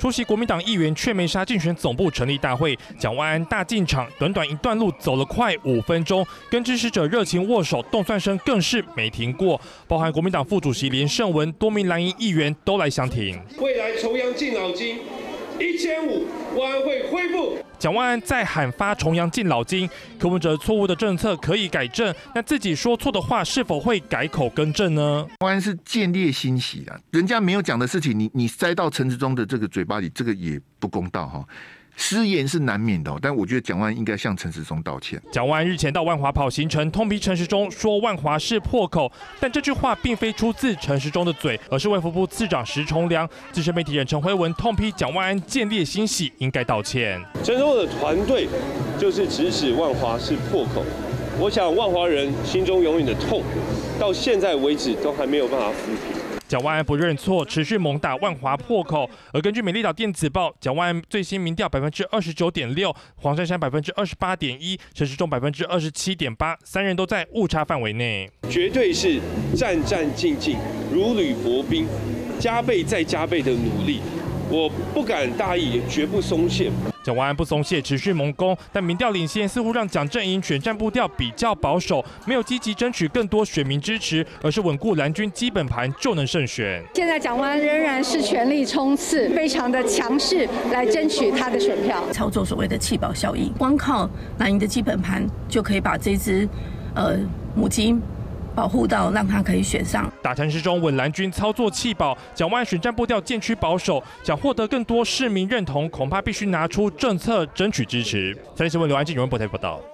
出席国民党议员却没杀竞选总部成立大会，蒋万安大进场，短短一段路走了快5分钟，跟支持者热情握手，动算声更是没停过，包含国民党副主席连胜文、多名蓝营议员都来相挺。 未来重阳敬老金1500，万安会恢复。 蒋万安再喊发重阳敬老金，柯文哲错误的政策可以改正，那自己说错的话是否会改口更正呢？ 万安是见猎心喜啊，人家没有讲的事情，你塞到陈时中的这个嘴巴里，这个也不公道哈。失言是难免的，但我觉得蒋万安应该向陈时中道歉。 蒋万安日前到万华跑行程，痛批陈时中说万华是破口，但这句话并非出自陈时中的嘴，而是卫福部次长石崇良。资深媒体人陈辉文痛批蒋万安见猎心喜，应该道歉。 陈时中的团队就是指使万华是破口，我想万华人心中永远的痛，到现在为止都还没有办法抚平。 蒋万安不认错，持续猛打万华破口。而根据美丽岛电子报，蒋万安最新民调29.6%，黄珊珊28.1%，陈时中27.8%，三人都在误差范围内。 绝对是战战兢兢，如履薄冰，加倍再加倍的努力。我不敢大意，也绝不松懈。 蒋万安不松懈，持续猛攻，但民调领先似乎让蒋阵营选战步调比较保守，没有积极争取更多选民支持，而是稳固蓝军基本盘就能胜选。 现在蒋万安仍然是全力冲刺，非常的强势来争取他的选票， 操作所谓的弃保效应，光靠蓝营的基本盘就可以把这只母鸡保护到让他可以选上。 打陈时中稳蓝军操作弃保，蒋万安选战步调渐趋保守，想获得更多市民认同，恐怕必须拿出政策争取支持。三立新闻刘安静、袁博台报道。